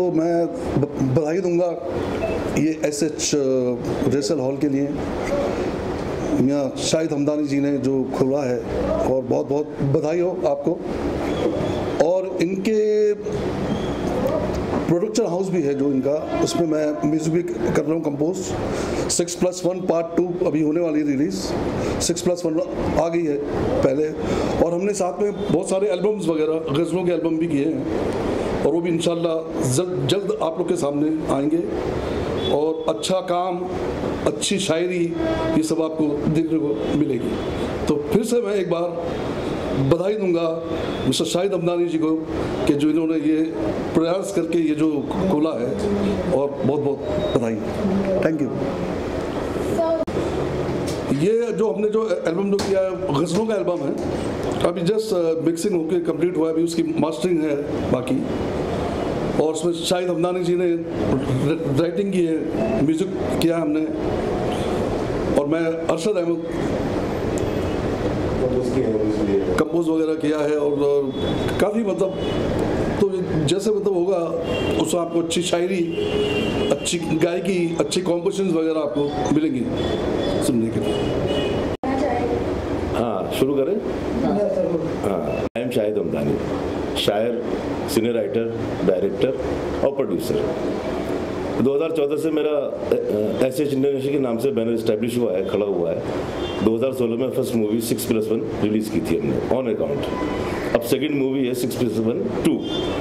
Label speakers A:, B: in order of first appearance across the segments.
A: मैं बधाई दूंगा ये SH रेसल हॉल के लिए, मियाँ शाहिद हमदानी जी ने जो खोला है, और बहुत बहुत बधाई हो आपको। और इनके प्रोडक्शन हाउस भी है जो इनका, उसमें मैं म्यूज़िक भी कर रहा हूँ कंपोज। 6+1 पार्ट 2 अभी होने वाली रिलीज़, 6+1 आ गई है पहले, और हमने साथ में बहुत सारे एल्बम्स वगैरह गज़लों के एल्बम भी किए हैं, और वो भी इंशाल्लाह जल्द आप लोग के सामने आएंगे। और अच्छा काम, अच्छी शायरी, ये सब आपको देखने को मिलेगी। तो फिर से मैं एक बार बधाई दूंगा मिस्टर शाहिद हमदानी जी को कि जो इन्होंने ये प्रयास करके ये जो खोला है, और बहुत बहुत बधाई, थैंक यू। ये जो हमने जो एल्बम जो किया है, गज़लों का एल्बम है, अभी जस्ट मिक्सिंग होकर कंप्लीट हुआ है, अभी उसकी मास्टरिंग है बाकी, और उसमें शाहिद हमदानी जी ने राइटिंग की है, म्यूज़िक किया है हमने, और मैं अरशद अहमद कंपोज वगैरह किया है। और काफ़ी मतलब, तो जैसे मतलब होगा उसमें आपको अच्छी शायरी, अच्छी गायकी, अच्छी कॉम्पोजिशंस वगैरह आपको मिलेंगी सुनने के लिए।
B: हाँ, शुरू करें। हाँ, आई एम शाहिद हमदानी, शायर, सीनियर राइटर, डायरेक्टर और प्रोड्यूसर। 2014 से मेरा SH इंटरनेशनल के नाम से बैनर इस्टेब्लिश हुआ है, खड़ा हुआ है। 2016 में फर्स्ट मूवी 6+1 रिलीज़ की थी हमने ऑन अकाउंट। अब सेकंड मूवी है 6+1 2।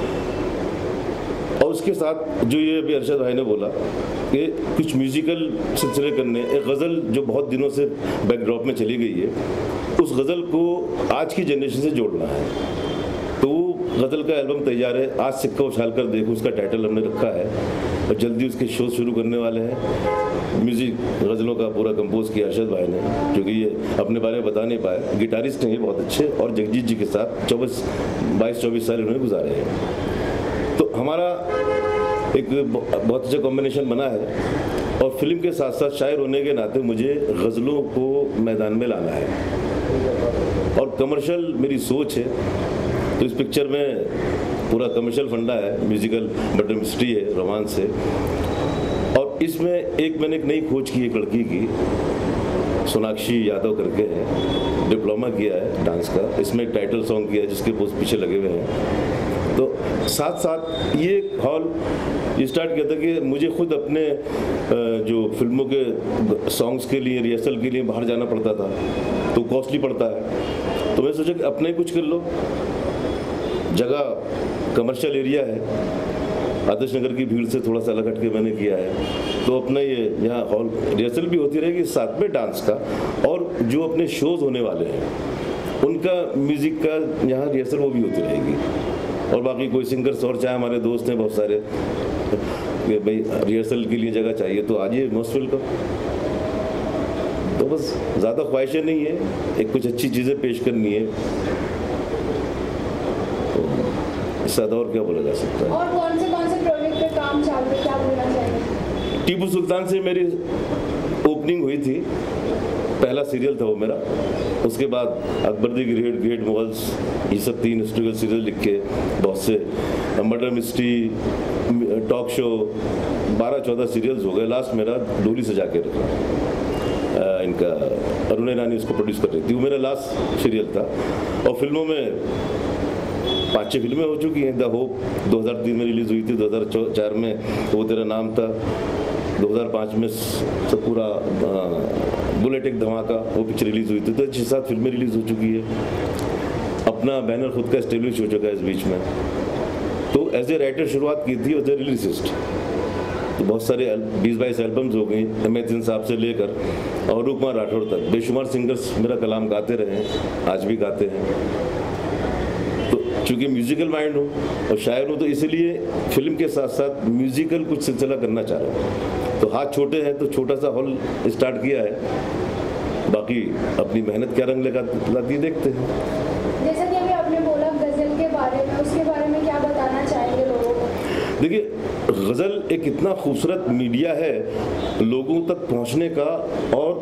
B: और उसके साथ जो ये अभी अरशद भाई ने बोला कि कुछ म्यूज़िकल सिलसिले करने, एक गज़ल जो बहुत दिनों से बैकड्रॉप में चली गई है, उस गज़ल को आज की जनरेशन से जोड़ना है। तो गज़ल का एल्बम तैयार है, आज सिक्का उछाल कर देखो उसका टाइटल हमने रखा है, और जल्दी उसके शो शुरू करने वाले हैं। म्यूज़िक गज़लों का पूरा कंपोज किया अरशद भाई ने, क्योंकि ये अपने बारे में बता नहीं पाए, गिटारिस्ट हैं ये बहुत अच्छे, और जगजीत जी के साथ 22-24 साल इन्होंने गुजारे हैं। तो हमारा एक बहुत अच्छा कॉम्बिनेशन बना है, और फिल्म के साथ साथ शायर होने के नाते मुझे गज़लों को मैदान में लाना है, और कमर्शियल मेरी सोच है। तो इस पिक्चर में पूरा कमर्शियल फंडा है, म्यूजिकल मर्डर मिस्ट्री है, रोमांस है, और इसमें मैंने एक नई खोज की, एक लड़की की, सोनाक्षी यादव करके है, डिप्लोमा किया है डांस का, इसमें एक टाइटल सॉन्ग किया है जिसके पोस्ट पीछे लगे हुए हैं। तो साथ साथ ये हॉल ये स्टार्ट किया था कि मुझे खुद अपने जो फिल्मों के सॉन्ग्स के लिए, रिहर्सल के लिए बाहर जाना पड़ता था, तो कॉस्टली पड़ता है। तो मैं सोचा कि अपने कुछ कर लो, जगह कमर्शियल एरिया है, आदर्श नगर की भीड़ से थोड़ा सा अलग हट के मैंने किया है। तो अपना ये यहाँ हॉल रिहर्सल भी होती रहेगी, साथ में डांस का, और जो अपने शोज़ होने वाले हैं उनका म्यूज़िक का यहाँ रिहर्सल वो भी होती रहेगी। और बाकी कोई सिंगर्स और चाहे हमारे दोस्त हैं बहुत सारे, भाई रिहर्सल के लिए जगह चाहिए तो आइए, मोस्ट वेलकम। तो बस ज़्यादा ख्वाहिशें नहीं है, एक कुछ अच्छी चीज़ें पेश करनी है, इससे और क्या बोला जा सकता है।
C: और कौन से प्रोजेक्ट पे काम चालू है, क्या बोलना चाहिए?
B: टीपू सुल्तान से मेरी ओपनिंग हुई थी, पहला सीरियल था वो मेरा। उसके बाद अकबर द ग्रेट, मुगल्स, ये सब 3 हिस्टोरिकल सीरियल लिख के, बहुत से murder mystery, talk show, 12-14 serials हो गए। लास्ट मेरा डोली सजा के रखा, इनका अरुण ईरानी उसको प्रोड्यूस कर रही थी, वो मेरा लास्ट सीरियल था। और फिल्मों में 5-6 फिल्में हो चुकी हैं। द होप 2003 में रिलीज़ हुई थी, 2004 में वो तेरा नाम था, 2005 में सब पूरा बुलेट एक धमाका वो पिक्चर रिलीज़ हुई थी। तो 6-7 फिल्में रिलीज़ हो चुकी है, अपना बैनर खुद का एस्टेब्लिश हो चुका है इस बीच में। तो एज ए राइटर शुरुआत की थी, एज ए लिरिसिस्ट तो बहुत सारे 20-22 एल्बम्स हो गई, M.A. साहब से लेकर और रूप कुमार राठौड़ तक बेशुमार सिंगर्स मेरा कलाम गाते रहे हैं, आज भी गाते हैं। तो चूँकि म्यूज़िकल माइंड हूँ और शायर हूँ, तो इसलिए फिल्म के साथ साथ म्यूज़िकल कुछ सिलसिला करना चाह रहा हूँ। तो हाथ छोटे हैं तो छोटा सा हॉल स्टार्ट किया है, बाकी अपनी मेहनत क्या रंग लाती है देखते हैं।
C: जैसा कि अभी आपने बोला गज़ल के बारे में, उसके बारे में क्या बताना चाहेंगे लोगों को?
B: देखिए, गज़ल एक इतना खूबसूरत मीडिया है लोगों तक पहुंचने का, और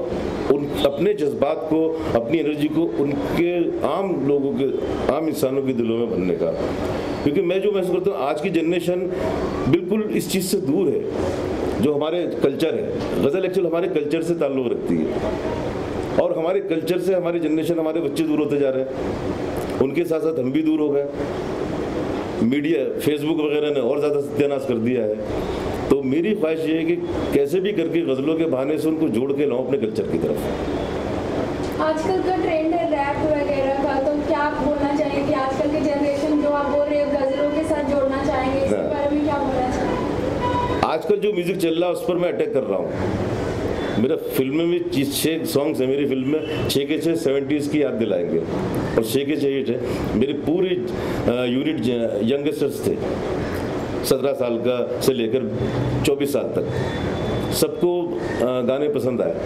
B: उन अपने जज्बात को, अपनी एनर्जी को उनके आम लोगों के, आम इंसानों के दिलों में भरने का। क्योंकि मैं जो महसूस करता हूँ आज की जनरेशन बिल्कुल इस चीज़ से दूर है जो हमारे कल्चर है। गज़ल एक्चुअल हमारे कल्चर से ताल्लुक़ रखती है और हमारे कल्चर से हमारी जनरेशन, हमारे बच्चे दूर होते जा रहे हैं, उनके साथ साथ हम भी दूर हो गए। मीडिया, फेसबुक वगैरह ने और ज़्यादा सत्यानाश कर दिया है। तो मेरी ख्वाहिश ये है कि कैसे भी करके गज़लों के बहाने से उनको जोड़ के लाऊं अपने कल्चर की तरफ।
C: आजकल का ट्रेंड है रैप वगैरह का, तो क्या आप बोलना चाहेंगे कि आजकल की जनरेशन जो आप बोल रहे हो गज़लों के साथ जोड़ना चाहेंगे, इसके बारे में क्या बोलना चाहेंगे?
B: आजकल जो म्यूज़िक चल रहा है उस पर मैं अटैक कर रहा हूँ। मेरा फिल्म में भी 6 सॉन्ग्स हैं, मेरी फिल्म में 6 के 6 70s की याद दिलाएंगे और 6 के 6 हिट है। मेरी पूरी यूनिट यंगस्टर्स थे, 17 साल का से लेकर 24 साल तक, सबको गाने पसंद आए।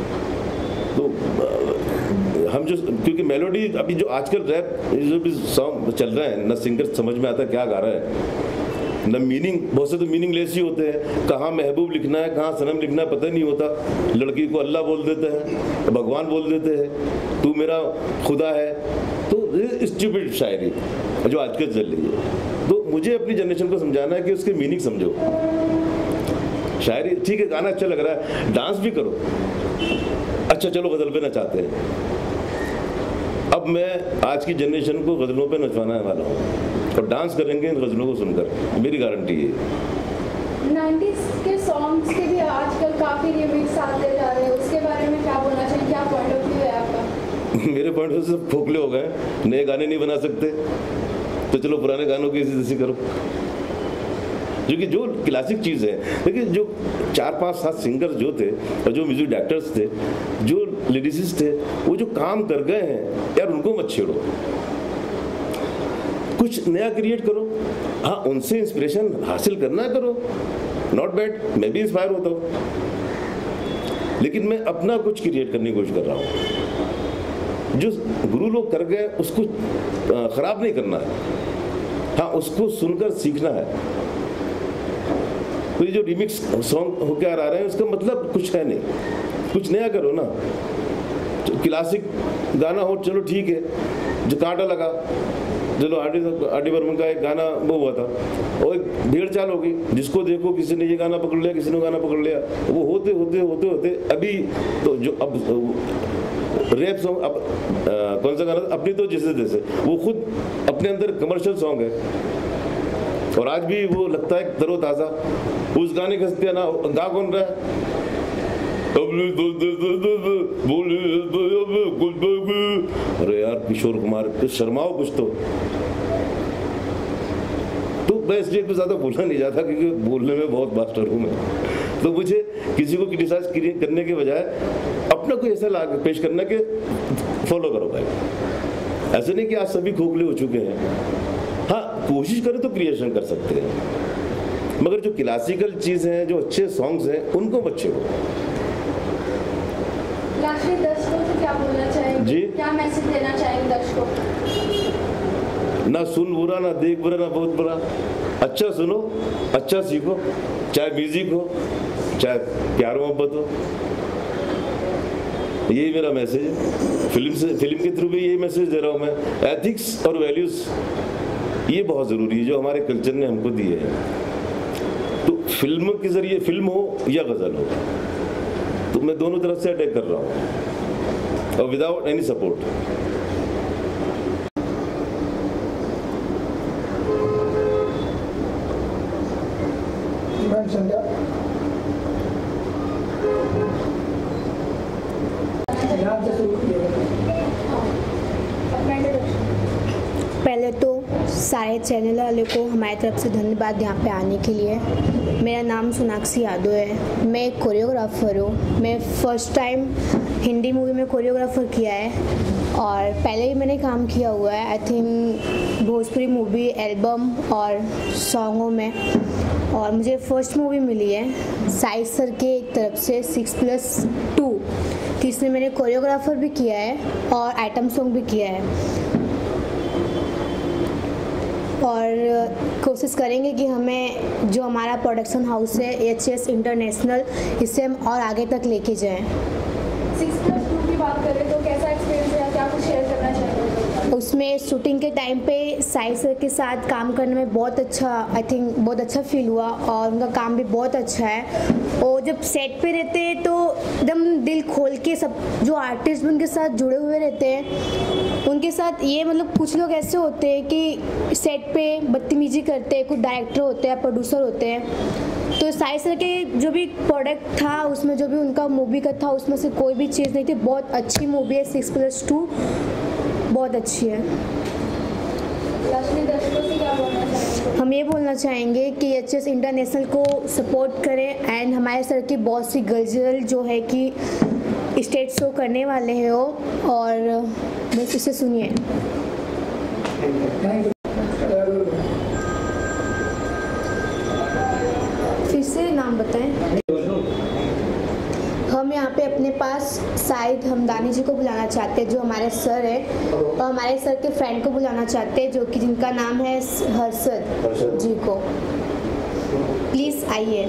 B: तो हम जो, क्योंकि मेलोडी अभी जो आजकल रैप जो भी सॉन्ग चल रहे हैं, न सिंगर समझ में आता क्या गा रहा है, न मीनिंग, बहुत से तो मीनिंगलेस ही होते हैं। कहाँ महबूब लिखना है, कहाँ सनम लिखना है, पता नहीं होता। लड़की को अल्लाह बोल देते हैं, भगवान बोल देते हैं, तू मेरा खुदा है। तो स्टूपिड शायरी जो आजकल चल रही है। तो मुझे अपनी जनरेशन को समझाना है कि उसके मीनिंग समझो। शायरी ठीक है, गाना अच्छा लग रहा है, डांस भी करो। अच्छा चलो गज़ल पे नचाते हैं। अब मैं आज की जनरेशन को गज़लों पे नचवाने वाला हूँ और डांस करेंगे इन गज़लों को सुनकर, मेरी गारंटी है।
C: 90s के सॉन्ग्स के भी आजकल काफ़ी रिमिक्स आते जा रहे हैं, उसके बारे में क्या बोलना चाहिए, क्या पॉइंट ऑफ व्यू है आपका?
B: मेरे पॉइंट ऑफ व्यू से सब खोखले हो गए, नए गाने नहीं बना सकते, तो चलो पुराने गानों की ऐसी करो। क्योंकि जो क्लासिक चीज़ है, देखिए जो 4, 5, 7 सिंगर जो थे और जो म्यूजिक डायरेक्टर्स थे, जो लिरिसिस्ट थे, वो जो काम कर गए हैं यार, उनको मत छेड़ो, कुछ नया क्रिएट करो। हाँ, उनसे इंस्पिरेशन हासिल करना करो, नॉट बैड, मैं भी इंस्पायर होता हूँ, लेकिन मैं अपना कुछ क्रिएट करने की कोशिश कर रहा हूँ। जो गुरु लोग कर गए उसको खराब नहीं करना है, हाँ उसको सुनकर सीखना है। तो ये जो रिमिक्स सॉन्ग होकर आ रहे हैं उसका मतलब कुछ है नहीं, कुछ नया करो ना। क्लासिक गाना हो चलो ठीक है, जो कांटा लगा, चलो आर.डी. बर्मन का एक गाना वो हुआ था और एक भीड़ चाल होगी, जिसको देखो किसी ने ये गाना पकड़ लिया, किसी ने गाना पकड़ लिया, वो होते होते होते होते अभी तो जो अब रैप सॉन्ग, अब कौन सा गाना, अपनी तो जैसे तैसे, वो खुद अपने अंदर कमर्शियल सॉन्ग है और आज भी वो लगता है तरोताज़ा। उस गाने का सत्या ना गा कौन रहा है, अरे यार किशोर कुमार, शर्माओ कुछ तो मैं इसलिए तो ज़्यादा बोलना नहीं चाहता क्योंकि बोलने में बहुत मास्टर हूँ मैं। तो मुझे किसी को क्रिटिसाइज करने के बजाय अपना कोई ऐसा पेश करना कि फॉलो करो भाई। ऐसे नहीं कि आज सभी खोखले हो चुके हैं, हाँ कोशिश करें तो क्रिएशन कर सकते हैं, मगर जो क्लासिकल चीज़ हैं, जो अच्छे सॉन्ग्स हैं, उनको बच्चे हो।
C: लास्टली दर्शकों से क्या बोलना चाहेंगे जी, क्या मैसेज देना चाहेंगे दर्शकों?
B: ना सुन बुरा, ना देख बुरा, ना बहुत बुरा, अच्छा सुनो, अच्छा सीखो, चाहे म्यूजिक हो, चाहे प्यार मोहब्बत हो। यही मेरा मैसेज है। फिल्म के थ्रू भी यही मैसेज दे रहा हूँ मैं। एथिक्स और वैल्यूज़ ये बहुत ज़रूरी है जो हमारे कल्चर ने हमको दिए हैं। तो फिल्म के ज़रिए, फिल्म हो या गज़ल हो, तो मैं दोनों तरफ से अटैक कर रहा हूँ और विदाउट एनी सपोर्ट।
D: पहले तो सारे चैनल वाले को हमारी तरफ से धन्यवाद यहाँ पे आने के लिए। मेरा नाम सोनाक्षी यादव है, मैं एक कोरियोग्राफर हूँ। मैं फर्स्ट टाइम हिंदी मूवी में कोरियोग्राफर किया है और पहले भी मैंने काम किया हुआ है, I think Bhojpuri movie, album और सॉन्गों में। और मुझे फर्स्ट मूवी मिली है साइड सर के तरफ से 6+2, जिसमें मैंने कोरियोग्राफर भी किया है और आइटम सॉन्ग भी किया है। और कोशिश करेंगे कि हमें जो हमारा प्रोडक्शन हाउस है HS इंटरनेशनल, इससे हम और आगे तक लेके जाएं।
C: 6+2 की बात करें तो कैसा एक्सपीरियंस है, क्या कुछ शेयर करना चाहिए?
D: उसमें शूटिंग के टाइम पे साई सर के साथ काम करने में बहुत अच्छा, आई थिंक बहुत अच्छा फील हुआ और उनका काम भी बहुत अच्छा है। और जब सेट पे रहते हैं तो एकदम दिल खोल के सब जो आर्टिस्ट भी उनके साथ जुड़े हुए रहते हैं, उनके साथ ये मतलब कुछ लोग ऐसे होते हैं कि सेट पे बदतमीजी करते हैं, कुछ डायरेक्टर होते हैं, प्रोड्यूसर होते हैं। तो साई सर के जो भी प्रोडक्ट था उसमें जो भी उनका मूवी का था उसमें से कोई भी चीज़ नहीं थी। बहुत अच्छी मूवी है 6+2, बहुत अच्छी है।
C: लास्ट में दर्शकों से क्या बोलना चाहेंगे?
D: हम ये बोलना चाहेंगे कि एचएस इंटरनेशनल को सपोर्ट करें एंड हमारे सर की बहुत सी गज़ल जो है कि स्टेज शो करने वाले हैं वो, और बस इसे सुनिए। फिर से नाम बताएं। हम यहाँ पे अपने पास शाहिद हमदानी जी को बुलाना चाहते हैं जो हमारे सर हैं, और हमारे सर के फ्रेंड को बुलाना चाहते हैं जो कि जिनका नाम है हर्षद जी को। प्लीज़ आइए।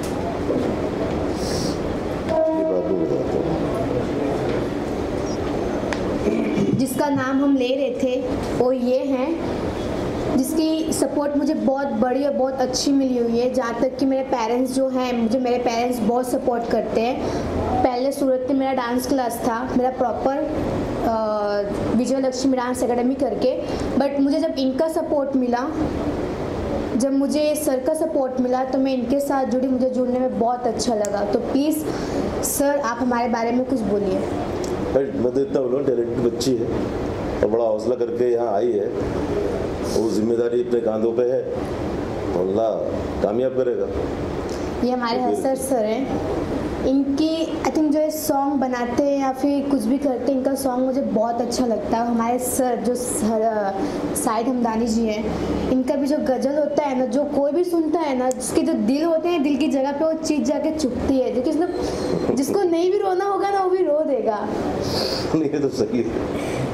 D: जिसका नाम हम ले रहे थे वो ये हैं, जिसकी सपोर्ट मुझे बहुत बड़ी और बहुत अच्छी मिली हुई है। जहाँ तक कि मेरे पेरेंट्स जो हैं, मेरे पेरेंट्स बहुत सपोर्ट करते हैं। पहले सूरत में मेरा डांस क्लास था, मेरा proper Vijay Lakshmi dance academy करके, बट मुझे जब इनका सपोर्ट मिला, जब मुझे सर का सपोर्ट मिला तो मैं इनके साथ जुड़ी, मुझे जुड़ने में बहुत अच्छा लगा। तो प्लीज़ सर आप हमारे बारे में कुछ बोलिए।
B: मैं तो इतना बोलूँ, टैलेंटेड बच्ची है और बड़ा हौसला करके यहाँ आई है, वो जिम्मेदारी अपने कांधों पे है, अल्लाह कामयाब करेगा।
D: ये हमारे हर्षद सर हैं। इनकी आई थिंक जो ये सॉन्ग बनाते हैं या फिर कुछ भी करते हैं, इनका सॉन्ग मुझे बहुत अच्छा लगता है। हमारे सर जो शाहिद हमदानी जी हैं, इनका भी जो गज़ल होता है ना, जो कोई भी सुनता है ना, जिसके जो दिल होते हैं, दिल की जगह पे वो चीज़ जाके चुभती है, क्योंकि जिसको नहीं भी रोना होगा ना वो भी रो देगा।
B: नहीं तो सही है।